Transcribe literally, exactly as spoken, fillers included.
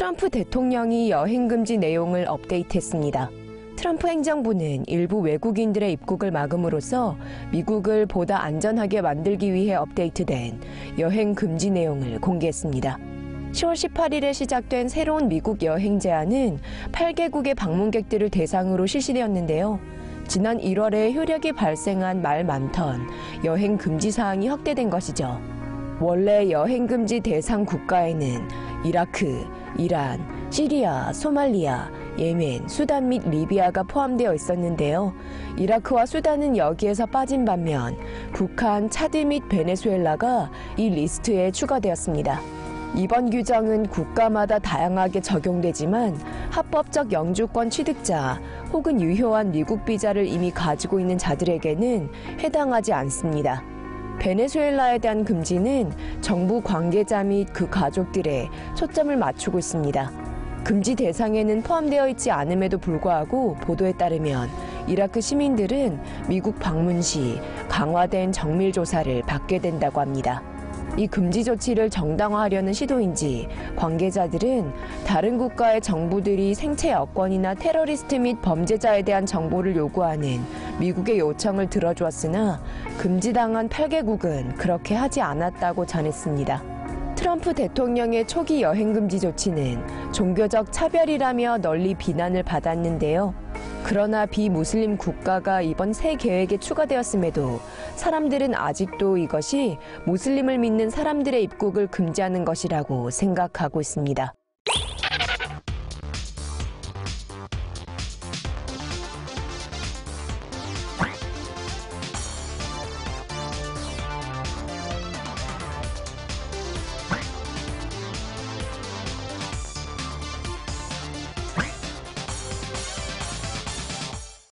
트럼프 대통령이 여행 금지 내용을 업데이트했습니다. 트럼프 행정부는 일부 외국인들의 입국을 막음으로써 미국을 보다 안전하게 만들기 위해 업데이트된 여행 금지 내용을 공개했습니다. 시월 십팔일에 시작된 새로운 미국 여행 제한은 팔 개국의 방문객들을 대상으로 실시되었는데요. 지난 일월에 효력이 발생한 말 많던 여행 금지 사항이 확대된 것이죠. 원래 여행 금지 대상 국가에는 이라크, 이란, 시리아, 소말리아, 예멘, 수단 및 리비아가 포함되어 있었는데요. 이라크와 수단은 여기에서 빠진 반면 북한, 차드 및 베네수엘라가 이 리스트에 추가되었습니다. 이번 규정은 국가마다 다양하게 적용되지만 합법적 영주권 취득자 혹은 유효한 미국 비자를 이미 가지고 있는 자들에게는 해당하지 않습니다. 베네수엘라에 대한 금지는 정부 관계자 및 그 가족들에 초점을 맞추고 있습니다. 금지 대상에는 포함되어 있지 않음에도 불구하고 보도에 따르면 이라크 시민들은 미국 방문 시 강화된 정밀 조사를 받게 된다고 합니다. 이 금지 조치를 정당화하려는 시도인지 관계자들은 다른 국가의 정부들이 생체 여권이나 테러리스트 및 범죄자에 대한 정보를 요구하는 미국의 요청을 들어주었으나 금지당한 팔 개국은 그렇게 하지 않았다고 전했습니다. 트럼프 대통령의 초기 여행 금지 조치는 종교적 차별이라며 널리 비난을 받았는데요. 그러나 비무슬림 국가가 이번 새 계획에 추가되었음에도 사람들은 아직도 이것이 무슬림을 믿는 사람들의 입국을 금지하는 것이라고 생각하고 있습니다.